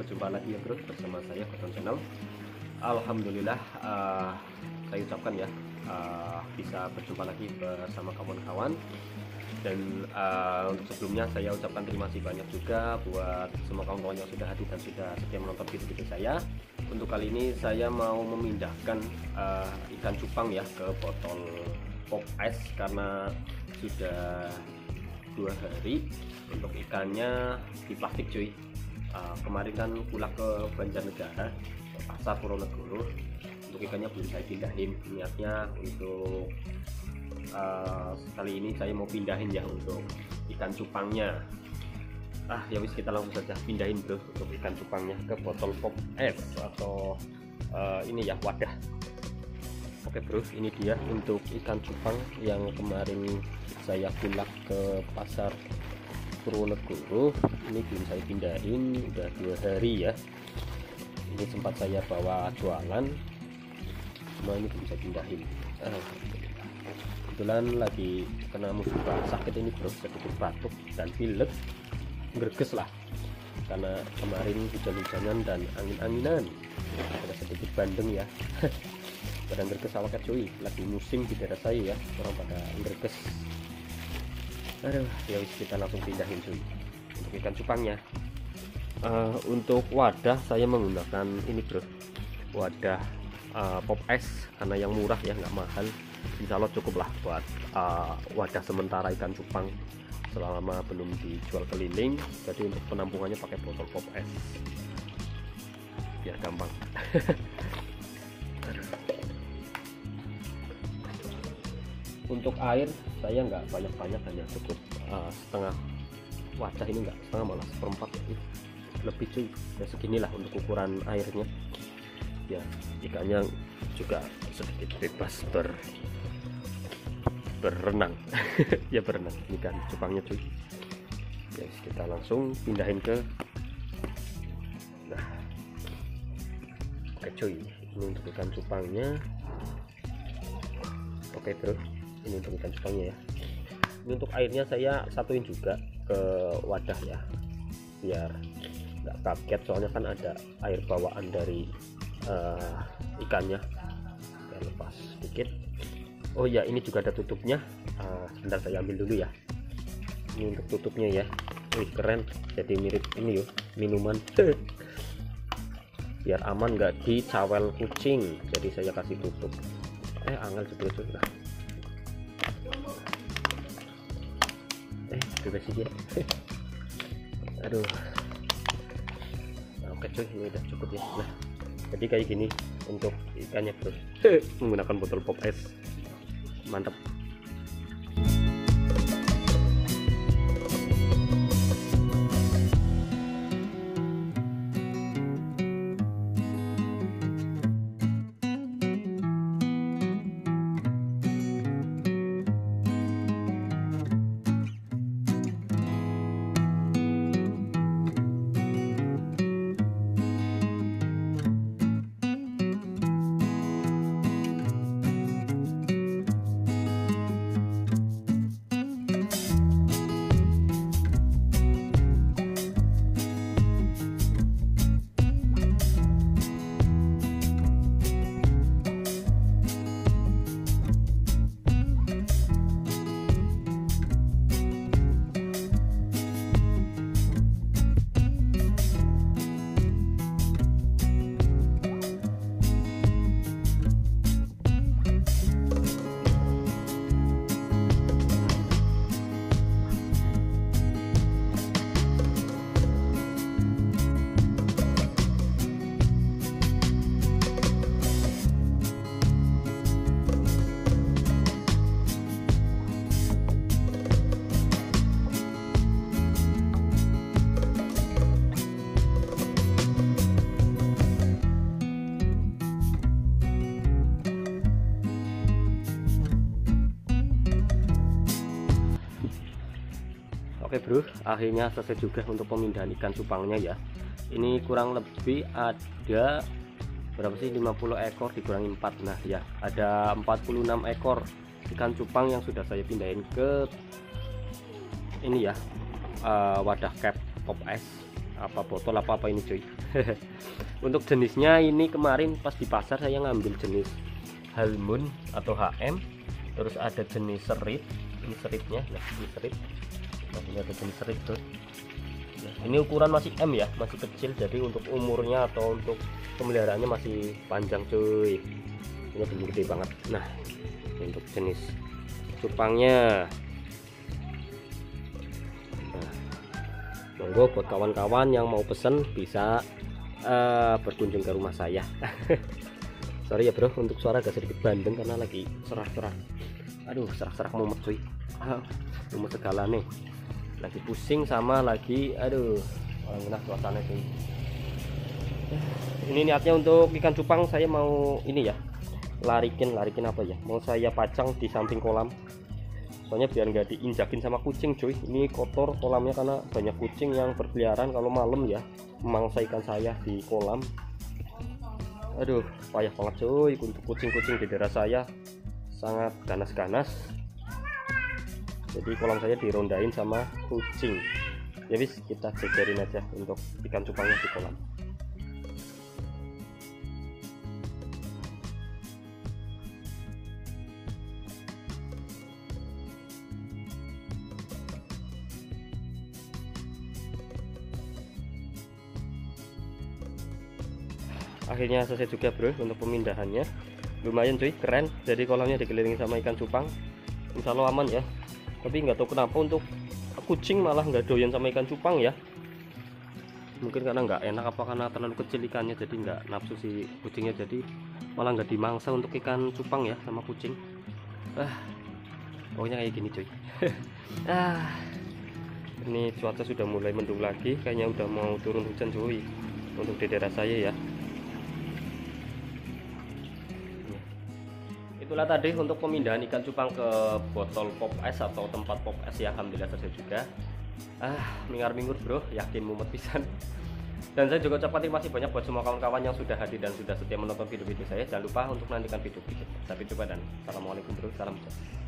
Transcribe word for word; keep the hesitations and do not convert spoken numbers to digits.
berjumpa lagi ya bro bersama saya Koton Channel. Alhamdulillah uh, saya ucapkan ya uh, bisa berjumpa lagi bersama kawan-kawan. Dan uh, untuk sebelumnya saya ucapkan terima kasih banyak juga buat semua kawan-kawan yang sudah hadir dan sudah setia menonton video-video saya. Untuk kali ini saya mau memindahkan uh, ikan cupang ya ke botol pop ice karena sudah dua hari untuk ikannya di plastik cuy. Uh, kemarin kan pulang ke Banjarnegara ke pasar Purwonegoro, untuk ikannya belum saya pindahin. Niatnya untuk uh, kali ini saya mau pindahin ya untuk ikan cupangnya. Ah ya wis, kita langsung saja pindahin bro untuk ikan cupangnya ke botol pop ice atau uh, ini ya wadah. Oke bro, ini dia untuk ikan cupang yang kemarin saya pulang ke pasar Purwonegoro. Ini belum saya pindahin, udah dua hari ya. Ini sempat saya bawa jualan, cuma ini belum saya pindahin. Ah, kebetulan lagi kena musibah sakit ini bro, sedikit batuk dan pilek, greges lah karena kemarin hujan-hujanan dan angin-anginan, ada sedikit bandeng ya. Pada greges awaknya cuy, lagi musim di daerah saya ya, orang pada greges. Aduh, ya wis, kita langsung pindahin cuy untuk ikan cupangnya. Uh, untuk wadah saya menggunakan ini bro, wadah uh, pop ice karena yang murah ya, nggak mahal. Insya Allah cukup lah buat uh, wadah sementara ikan cupang selama belum dijual keliling. Jadi untuk penampungannya pakai botol pop ice biar gampang. Untuk air saya nggak banyak-banyak, hanya cukup uh, setengah wadah, ini nggak setengah malah seperempat lebih cuy ya, seginilah untuk ukuran airnya ya. Ikannya juga sedikit bebas ber berenang ya, berenang ikan cupangnya cuy ya. Kita langsung pindahin ke nah oke cuy, ini untuk ikan cupangnya. Oke bro, ini untuk ikan cupangnya ya. Ini untuk airnya saya satuin juga ke wadah ya, biar nggak kaget, soalnya kan ada air bawaan dari uh, ikannya. Saya lepas sedikit. Oh ya, ini juga ada tutupnya. Uh, sebentar saya ambil dulu ya. Ini untuk tutupnya ya. Wih keren, jadi mirip ini yuk minuman. Biar aman nggak dicawel kucing, jadi saya kasih tutup. Eh angel sebetulnya lah. Eh bebas sih ya. Aduh. Nah, oke cuy, ini udah cukup ya. Nah, jadi kayak gini untuk ikannya bro. Menggunakan botol pop ice. Mantap. Oke bro, akhirnya selesai juga untuk pemindahan ikan cupangnya ya. Ini kurang lebih ada berapa sih, lima puluh ekor dikurangi empat. Nah ya, ada empat puluh enam ekor ikan cupang yang sudah saya pindahin ke ini ya, uh, wadah cap pop ice apa botol apa apa ini cuy. Untuk jenisnya ini kemarin pas di pasar saya ngambil jenis Halmoon atau H M, terus ada jenis serit, ini seritnya, nah ini serit, nah, ini ada jenis serit tuh. Nah, ini ukuran masih M ya, masih kecil, jadi untuk umurnya atau untuk pemeliharaannya masih panjang cuy. Ini belum gede banget. Nah, untuk jenis cupangnya, nah, monggo buat kawan-kawan yang mau pesen bisa uh, berkunjung ke rumah saya. Sorry ya bro, untuk suara agak sedikit bandeng karena lagi serah-serah. Aduh, serah-serah mumet cuy. Ah, mumet segala nih. Lagi pusing sama lagi, aduh, orang enak suasana cuy. Ini niatnya untuk ikan cupang saya mau ini ya, larikin, larikin apa ya? Mau saya pacang di samping kolam. Soalnya biar nggak diinjakin sama kucing cuy. Ini kotor kolamnya karena banyak kucing yang berkeliaran kalau malam ya, memangsa ikan saya di kolam. Aduh, payah banget cuy untuk kucing-kucing di daerah saya, sangat ganas-ganas. Jadi kolam saya dirondain sama kucing. Ya wis, kita jejerin aja untuk ikan cupangnya di kolam. Akhirnya selesai juga bro untuk pemindahannya. Lumayan cuy, keren. Jadi kolamnya dikelilingi sama ikan cupang, insya Allah aman ya. Tapi nggak tahu kenapa untuk kucing malah nggak doyan sama ikan cupang ya. Mungkin karena nggak enak apa karena terlalu kecil ikannya, jadi nggak nafsu si kucingnya, jadi malah nggak dimangsa untuk ikan cupang ya sama kucing. Ah, pokoknya kayak gini cuy. Ah, ini cuaca sudah mulai mendung lagi, kayaknya udah mau turun hujan cuy untuk di daerah saya ya. Itulah tadi untuk pemindahan ikan cupang ke botol pop es atau tempat pop es ya. Alhamdulillah selesai juga. Ah, mingar-mingur bro, yakin mumet pisan. Dan saya juga ucapkan terima kasih banyak buat semua kawan-kawan yang sudah hadir dan sudah setia menonton video-video saya. Jangan lupa untuk menantikan video berikutnya. Sampai jumpa dan assalamualaikum bro, salam sejahtera.